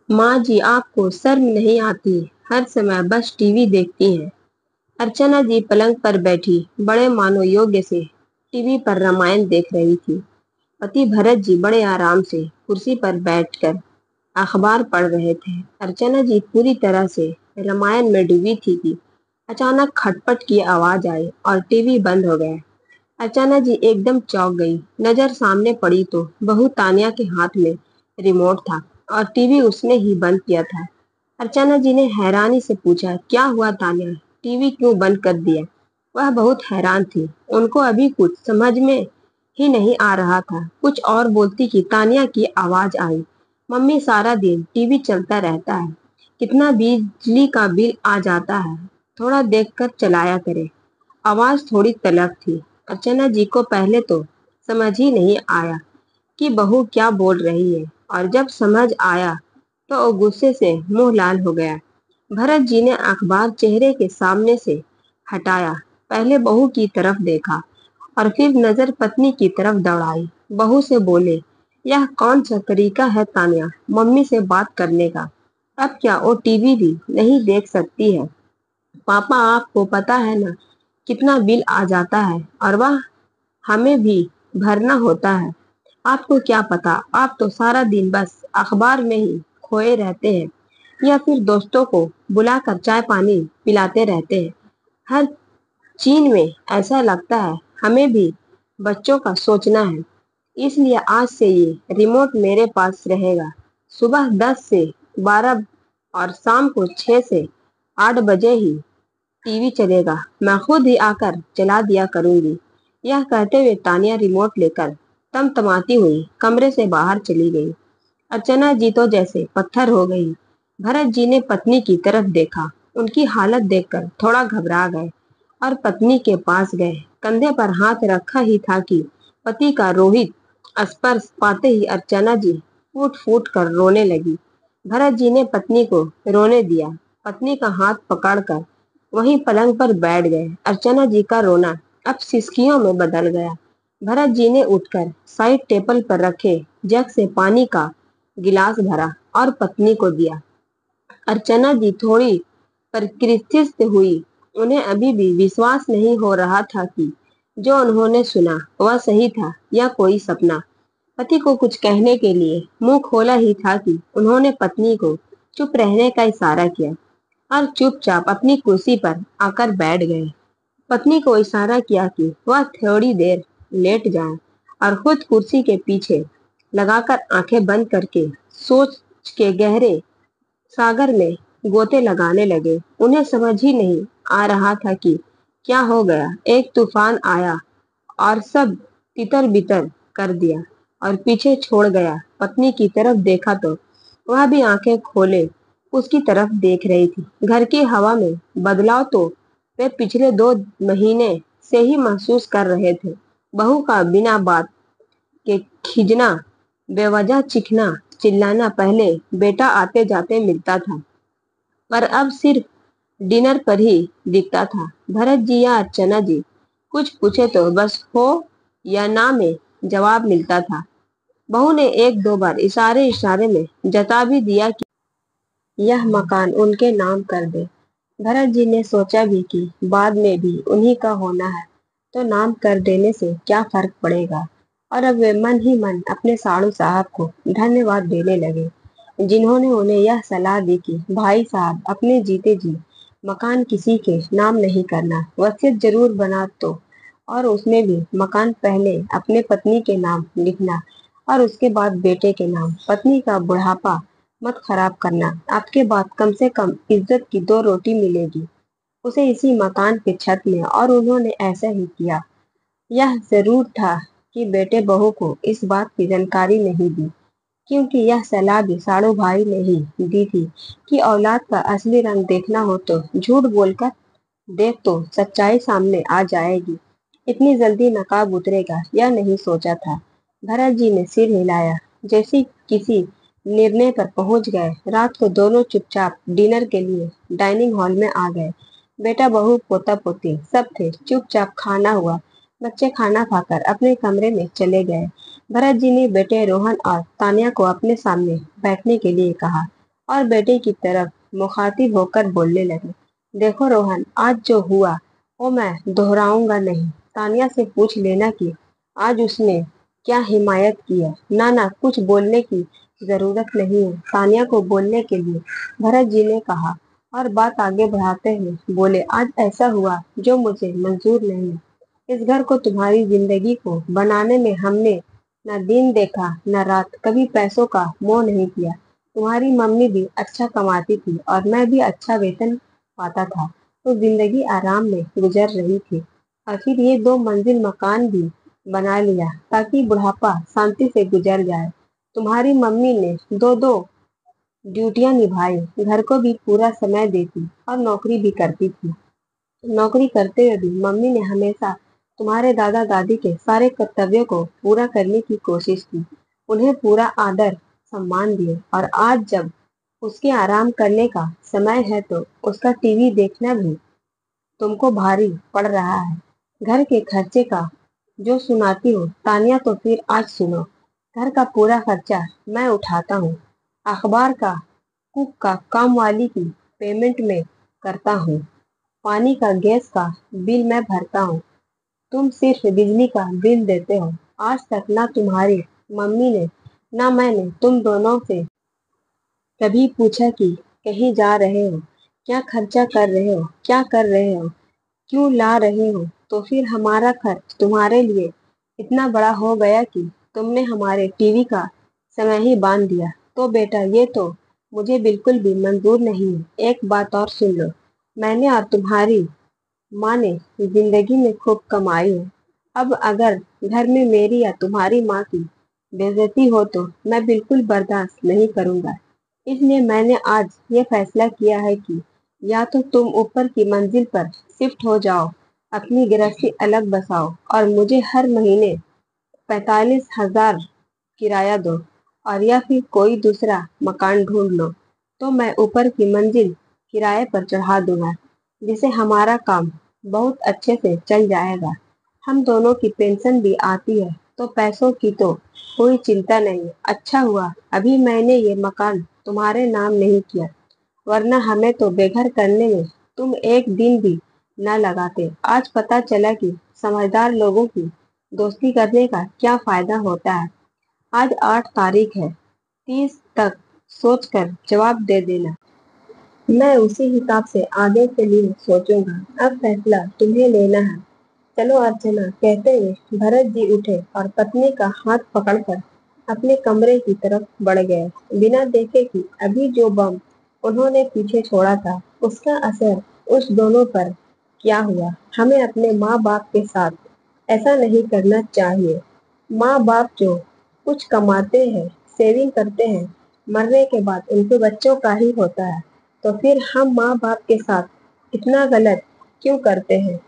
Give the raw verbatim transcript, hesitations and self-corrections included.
माँ जी, आपको शर्म नहीं आती? हर समय बस टीवी देखती हैं। अर्चना जी पलंग पर बैठी बड़े मनोयोग्य से टीवी पर रामायण देख रही थी। पति भरत जी बड़े आराम से कुर्सी पर बैठकर अखबार पढ़ रहे थे। अर्चना जी पूरी तरह से रामायण में डूबी थी कि अचानक खटपट की आवाज आई और टीवी बंद हो गया। अर्चना जी एकदम चौंक गई। नजर सामने पड़ी तो बहू तानिया के हाथ में रिमोट था और टीवी उसने ही बंद किया था। अर्चना जी ने हैरानी से पूछा, क्या हुआ तानिया? टीवी क्यों बंद कर दिया? वह बहुत हैरान थी। उनको अभी कुछ समझ में ही नहीं आ रहा था। कुछ और बोलती कि तानिया की आवाज आई, मम्मी सारा दिन टीवी चलता रहता है, कितना बिजली का बिल आ जाता है, थोड़ा देखकर चलाया करे। आवाज थोड़ी तलब थी। अर्चना जी को पहले तो समझ ही नहीं आया कि बहू क्या बोल रही है, और जब समझ आया तो वो गुस्से से मुंह लाल हो गया। भरत जी ने अखबार चेहरे के सामने से हटाया, पहले बहू की तरफ देखा और फिर नजर पत्नी की तरफ दौड़ाई। बहू से बोले, यह कौन सा तरीका है तानिया मम्मी से बात करने का? अब क्या वो टीवी भी नहीं देख सकती है? पापा, आपको पता है ना कितना बिल आ जाता है, और वह हमें भी भरना होता है। आपको क्या पता, आप तो सारा दिन बस अखबार में ही खोए रहते हैं या फिर दोस्तों को बुलाकर चाय पानी पिलाते रहते हैं। हर चीन में ऐसा लगता है हमें भी बच्चों का सोचना है। इसलिए आज से ये रिमोट मेरे पास रहेगा। सुबह दस से बारह और शाम को छह से आठ बजे ही टीवी चलेगा। मैं खुद ही आकर चला दिया करूंगी। यह कहते हुए तानिया रिमोट लेकर तमतमाती हुई कमरे से बाहर चली गई। अर्चना जी तो जैसे पत्थर हो गई। भरत जी ने पत्नी की तरफ देखा। उनकी हालत देखकर थोड़ा घबरा गए और पत्नी के पास गए। कंधे पर हाथ रखा ही था कि पति का रोहित स्पर्श पाते ही अर्चना जी फूट फूट कर रोने लगी। भरत जी ने पत्नी को रोने दिया। पत्नी का हाथ पकड़कर वहीं पलंग पर बैठ गए। अर्चना जी का रोना अब सिसकियों में बदल गया। भरत जी ने उठकर साइड टेबल पर रखे जग से पानी का गिलास भरा और पत्नी को दिया। अर्चना जी थोड़ी परिकृत हुई। उन्हें अभी भी विश्वास नहीं हो रहा था कि जो उन्होंने सुना वह सही था या कोई सपना। पति को कुछ कहने के लिए मुंह खोला ही था कि उन्होंने पत्नी को चुप रहने का इशारा किया और चुपचाप अपनी कुर्सी पर आकर बैठ गए। पत्नी को इशारा किया कि वह थोड़ी देर लेट जाए और खुद कुर्सी के पीछे लगाकर आंखें बंद करके सोच के गहरे सागर में गोते लगाने लगे। उन्हें समझ ही नहीं आ रहा था कि क्या हो गया। एक तूफान आया और सब तितर बितर कर दिया और पीछे छोड़ गया। पत्नी की तरफ देखा तो वह भी आंखें खोले उसकी तरफ देख रही थी। घर की हवा में बदलाव तो वे पिछले दो महीने से ही महसूस कर रहे थे। बहू का बिना बात के खींचना, बेवजह चीखना चिल्लाना पहले बेटा आते जाते मिलता था, पर अब सिर्फ डिनर पर ही दिखता था। भरत जी या अर्चना जी कुछ पूछे तो बस हो या ना में जवाब मिलता था। बहू ने एक दो बार इशारे इशारे में जता भी दिया कि यह मकान उनके नाम कर दे। भरत जी ने सोचा भी कि बाद में भी उन्हीं का होना है तो नाम कर देने से क्या फर्क पड़ेगा। और अब वे मन ही मन अपने साड़ू साहब को धन्यवाद देने लगे, जिन्होंने उन्हें यह सलाह दी कि भाई साहब, अपने जीते जी मकान किसी के नाम नहीं करना, वसीयत जरूर बना तो, और उसमें भी मकान पहले अपने पत्नी के नाम लिखना और उसके बाद बेटे के नाम। पत्नी का बुढ़ापा मत खराब करना, आपके बाद कम से कम इज्जत की दो रोटी मिलेगी उसे इसी मकान के छत में। और उन्होंने ऐसा ही किया। यह जरूर था कि बेटे बहू को इस बात की जानकारी नहीं दी, क्योंकि यह सलाह भी साड़ू भाई ने ही दी थी कि औलाद का असली रंग देखना हो तो झूठ बोलकर देख तो सच्चाई सामने आ जाएगी। इतनी जल्दी नकाब उतरेगा यह नहीं सोचा था। भरत जी ने सिर हिलाया, जैसे किसी निर्णय पर पहुंच गए। रात को दोनों चुपचाप डिनर के लिए डाइनिंग हॉल में आ गए। बेटा बहू पोता पोती सब थे। चुपचाप खाना हुआ। बच्चे खाना खाकर अपने कमरे में चले गए। भरत जी ने बेटे रोहन और तानिया को अपने सामने बैठने के लिए कहा اور बेटे की तरफ मुखातिब होकर बोलने लगे, देखो रोहन, आज जो हुआ वो मैं दोहराऊंगा नहीं। तानिया से पूछ लेना कि आज उसने क्या हिमायत की है। ना ना, कुछ बोलने की जरूरत नहीं है, तानिया को बोलने के लिए भरत जी ने कहा और बात आगे बढ़ाते हुए बोले, आज ऐसा हुआ जो मुझे मंजूर नहीं है। इस घर को, तुम्हारी जिंदगी को बनाने में हमने न दिन देखा न रात, कभी पैसों का मोह नहीं किया। तुम्हारी मम्मी भी अच्छा कमाती थी और मैं भी अच्छा वेतन पाता था, तो जिंदगी आराम में गुजर रही थी। आखिर ये दो मंजिल मकान भी बना लिया ताकि बुढ़ापा शांति से गुजर जाए। तुम्हारी मम्मी ने दो दो ड्यूटियां निभाई, घर को भी पूरा समय देती और नौकरी भी करती थी। नौकरी करते हुए भी मम्मी ने हमेशा तुम्हारे दादा दादी के सारे कर्तव्यों को पूरा करने की कोशिश की, उन्हें पूरा आदर सम्मान दिए। और आज जब उसके आराम करने का समय है तो उसका टीवी देखना भी तुमको भारी पड़ रहा है। घर के खर्चे का जो सुनाती हो तानिया, तो फिर आज सुनो। घर का पूरा खर्चा मैं उठाता हूँ, अखबार का, कुक का, काम वाली की पेमेंट में करता हूँ, पानी का, गैस का बिल मैं भरता हूँ, तुम सिर्फ बिजली का बिल देते हो। आज तक ना तुम्हारी मम्मी ने ना मैंने तुम दोनों से कभी पूछा कि कहीं जा रहे हो, क्या खर्चा कर रहे हो, क्या कर रहे हो, क्यों ला रहे हो। तो फिर हमारा खर्च तुम्हारे लिए इतना बड़ा हो गया कि तुमने हमारे टीवी का समय ही बांध दिया। तो बेटा, ये तो मुझे बिल्कुल भी मंजूर नहीं है। एक बात और सुन लो, मैंने और तुम्हारी माँ ने जिंदगी में खूब कमाई है। अब अगर घर में मेरी या तुम्हारी माँ की बेइज्जती हो तो मैं बिल्कुल बर्दाश्त नहीं करूंगा। इसलिए मैंने आज ये फैसला किया है कि या तो तुम ऊपर की मंजिल पर शिफ्ट हो जाओ, अपनी गृहस्थी अलग बसाओ और मुझे हर महीने पैतालीस हजार किराया दो, और या फिर कोई दूसरा मकान ढूंढ लो तो मैं ऊपर की मंजिल किराए पर चढ़ा दूंगा, जिससे हमारा काम बहुत अच्छे से चल जाएगा। हम दोनों की पेंशन भी आती है, तो पैसों की तो कोई चिंता नहीं। अच्छा हुआ अभी मैंने ये मकान तुम्हारे नाम नहीं किया, वरना हमें तो बेघर करने में तुम एक दिन भी न लगाते। आज पता चला कि समझदार लोगों की दोस्ती करने का क्या फायदा होता है। आज आठ तारीख है, तीस तक सोचकर जवाब दे देना। मैं उसी हिसाब से आगे के लिए सोचूंगा। अब फैसला तुम्हें लेना है। चलो अर्चना, कहते हुए भरत जी उठे और पत्नी का हाथ पकड़कर अपने कमरे की तरफ बढ़ गए, बिना देखे कि अभी जो बम उन्होंने पीछे छोड़ा था उसका असर उस दोनों पर क्या हुआ। हमें अपने माँ बाप के साथ ऐसा नहीं करना चाहिए। माँ बाप जो कुछ कमाते हैं, सेविंग करते हैं, मरने के बाद उनके बच्चों का ही होता है, तो फिर हम माँ बाप के साथ इतना गलत क्यों करते हैं।